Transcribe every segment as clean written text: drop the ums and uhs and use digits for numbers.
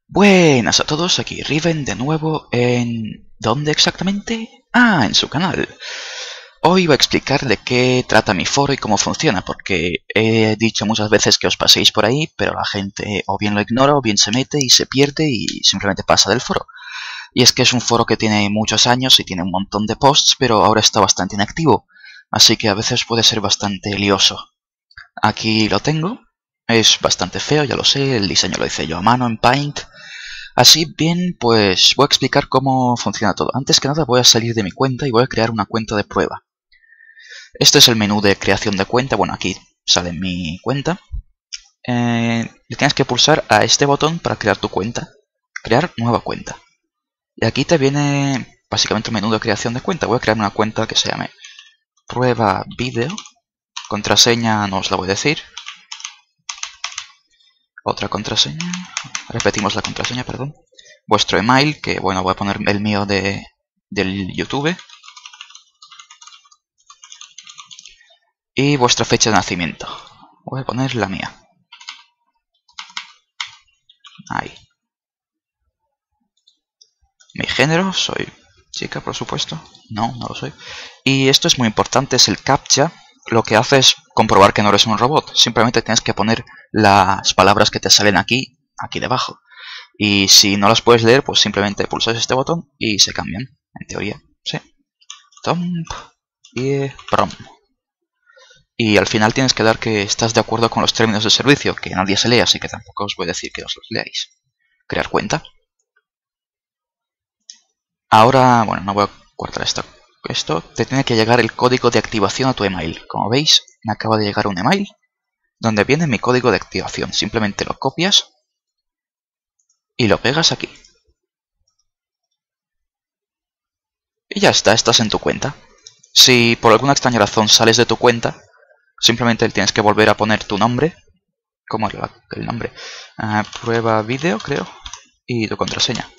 Buenas a todos, aquí Riven de nuevo en... ¿Dónde exactamente? Ah, en su canal. Hoy voy a explicar de qué trata mi foro y cómo funciona, porque he dicho muchas veces que os paséis por ahí, pero la gente o bien lo ignora o bien se mete y se pierde y simplemente pasa del foro. Y es que es un foro que tiene muchos años y tiene un montón de posts, pero ahora está bastante inactivo, así que a veces puede ser bastante lioso. Aquí lo tengo, es bastante feo, ya lo sé, el diseño lo hice yo a mano en Paint. Así bien, pues voy a explicar cómo funciona todo. Antes que nada voy a salir de mi cuenta y voy a crear una cuenta de prueba. Este es el menú de creación de cuenta. Bueno, aquí sale mi cuenta. Le tienes que pulsar a este botón para crear tu cuenta. Crear nueva cuenta. Y aquí te viene básicamente el menú de creación de cuenta. Voy a crear una cuenta que se llame prueba video. Contraseña no os la voy a decir. Otra contraseña. Repetimos la contraseña, perdón. Vuestro email, que bueno, voy a poner el mío del YouTube. Y vuestra fecha de nacimiento. Voy a poner la mía. Ahí. Mi género, soy chica, por supuesto. No, no lo soy. Y esto es muy importante, es el CAPTCHA. Lo que hace es comprobar que no eres un robot. Simplemente tienes que poner las palabras que te salen aquí debajo. Y si no las puedes leer, pues simplemente pulsas este botón y se cambian, en teoría. Sí. Tomp y prom. Y al final tienes que dar que estás de acuerdo con los términos de servicio, que nadie se lee, así que tampoco os voy a decir que os los leáis. Crear cuenta. Ahora, bueno, no voy a guardar esto. Te tiene que llegar el código de activación a tu email. Como veis, me acaba de llegar un email donde viene mi código de activación. Simplemente lo copias y lo pegas aquí. Y ya está, estás en tu cuenta. Si por alguna extraña razón sales de tu cuenta, simplemente tienes que volver a poner tu nombre. ¿Cómo era el nombre? Prueba video, creo. Y tu contraseña.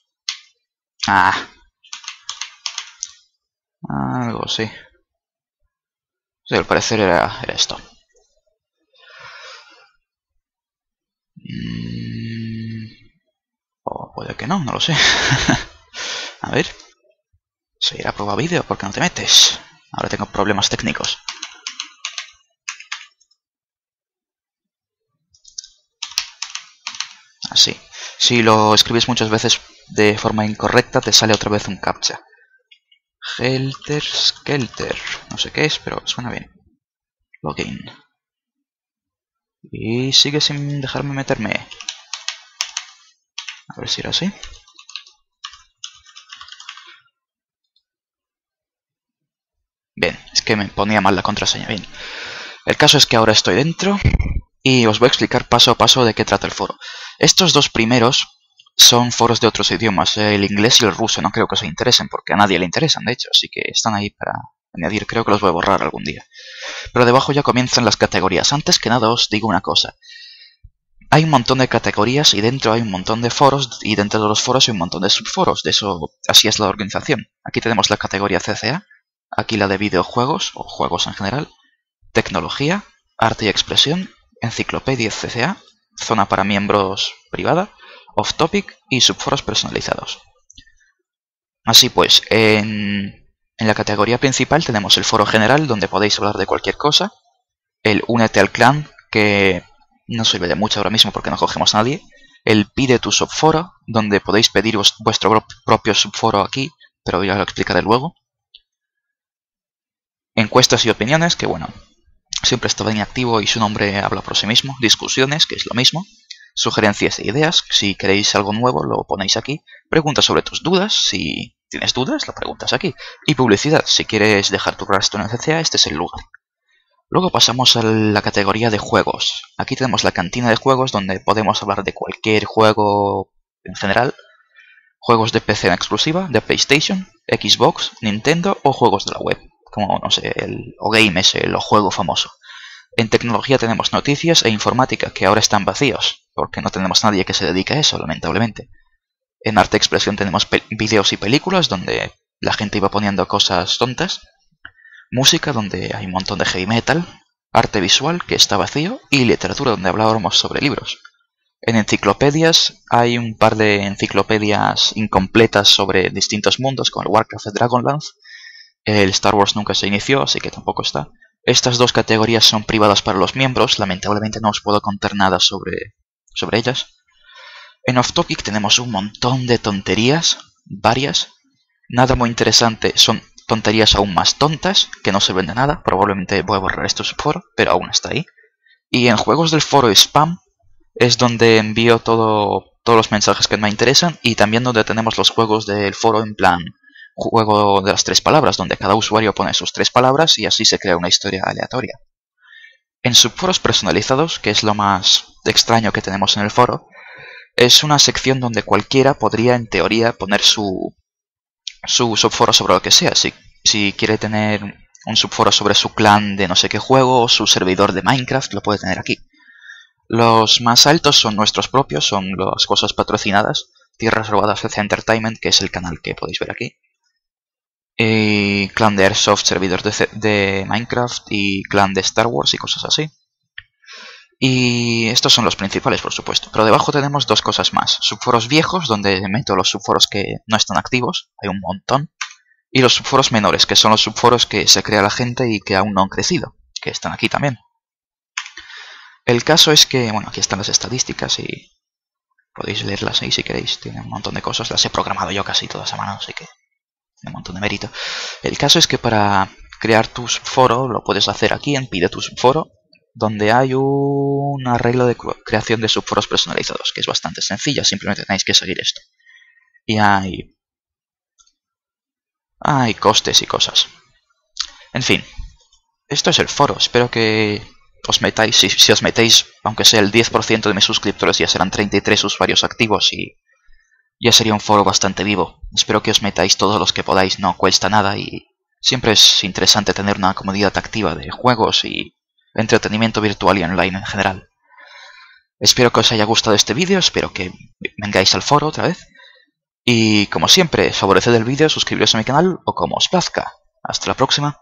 Algo así. Sí, al parecer era esto. O puede que no, no lo sé. A ver. Seguirá prueba vídeo, ¿por qué no te metes? Ahora tengo problemas técnicos. Así. Si lo escribes muchas veces de forma incorrecta, te sale otra vez un captcha. Helter Skelter. No sé qué es, pero suena bien. Login. Y sigue sin dejarme meterme. A ver si era así. Bien, es que me ponía mal la contraseña. Bien. El caso es que ahora estoy dentro y os voy a explicar paso a paso de qué trata el foro. Estos dos primeros son foros de otros idiomas, el inglés y el ruso. No creo que os interesen porque a nadie le interesan, de hecho, así que están ahí para añadir. Creo que los voy a borrar algún día. Pero debajo ya comienzan las categorías. Antes que nada os digo una cosa. Hay un montón de categorías y dentro hay un montón de foros y dentro de los foros hay un montón de subforos. De eso, así es la organización. Aquí tenemos la categoría CCA, aquí la de videojuegos o juegos en general, tecnología, arte y expresión, enciclopedia CCA, zona para miembros privada, off topic y subforos personalizados. Así pues, en la categoría principal tenemos el foro general donde podéis hablar de cualquier cosa, el únete al clan que no sirve de mucho ahora mismo porque no cogemos a nadie, el pide tu subforo donde podéis pedir vuestro propio subforo aquí, pero ya lo explicaré luego. Encuestas y opiniones, que bueno, siempre está bien activo y su nombre habla por sí mismo. Discusiones, que es lo mismo. Sugerencias e ideas, si queréis algo nuevo lo ponéis aquí. Preguntas sobre tus dudas, si tienes dudas lo preguntas aquí. Y publicidad, si quieres dejar tu rastro en el CCA, este es el lugar. Luego pasamos a la categoría de juegos. Aquí tenemos la cantina de juegos donde podemos hablar de cualquier juego en general. Juegos de PC en exclusiva, de PlayStation, Xbox, Nintendo o juegos de la web. Como, no sé, o Game es el juego famoso. En tecnología tenemos noticias e informática, que ahora están vacíos, porque no tenemos nadie que se dedique a eso, lamentablemente. En arte expresión tenemos vídeos y películas, donde la gente iba poniendo cosas tontas. Música, donde hay un montón de heavy metal. Arte visual, que está vacío. Y literatura, donde hablábamos sobre libros. En enciclopedias hay un par de enciclopedias incompletas sobre distintos mundos, como el Warcraft de Dragonlance. El Star Wars nunca se inició, así que tampoco está. Estas dos categorías son privadas para los miembros, lamentablemente no os puedo contar nada sobre ellas. En Off Topic tenemos un montón de tonterías, varias. Nada muy interesante, son tonterías aún más tontas, que no sirven de nada. Probablemente voy a borrar este subforo, pero aún está ahí. Y en juegos del foro spam es donde envío todos los mensajes que me interesan, y también donde tenemos los juegos del foro en plan juego de las 3 palabras, donde cada usuario pone sus 3 palabras y así se crea una historia aleatoria. En subforos personalizados, que es lo más extraño que tenemos en el foro, es una sección donde cualquiera podría en teoría poner su subforo sobre lo que sea. Si quiere tener un subforo sobre su clan de no sé qué juego o su servidor de Minecraft, lo puede tener aquí. Los más altos son nuestros propios, son las cosas patrocinadas. Tierras Robadas CC Entertainment, que es el canal que podéis ver aquí. Y clan de Airsoft, servidor de Minecraft, y clan de Star Wars y cosas así. Y estos son los principales, por supuesto. Pero debajo tenemos dos cosas más. Subforos viejos, donde meto los subforos que no están activos. Hay un montón. Y los subforos menores, que son los subforos que se crea la gente y que aún no han crecido, que están aquí también. El caso es que, bueno, aquí están las estadísticas y podéis leerlas ahí si queréis. Tiene un montón de cosas. Las he programado yo casi todas a mano, así que tiene un montón de mérito. El caso es que para crear tu subforo lo puedes hacer aquí en Pide tu subforo, donde hay un arreglo de creación de subforos personalizados, que es bastante sencilla. Simplemente tenéis que seguir esto. Y hay costes y cosas. En fin, esto es el foro. Espero que os metáis. Si os metéis, aunque sea el 10% de mis suscriptores, ya serán 33 usuarios activos y ya sería un foro bastante vivo. Espero que os metáis todos los que podáis, no cuesta nada y siempre es interesante tener una comunidad activa de juegos y entretenimiento virtual y online en general. Espero que os haya gustado este vídeo, espero que vengáis al foro otra vez. Y como siempre, favoreced el vídeo, suscribiros a mi canal o como os plazca. Hasta la próxima.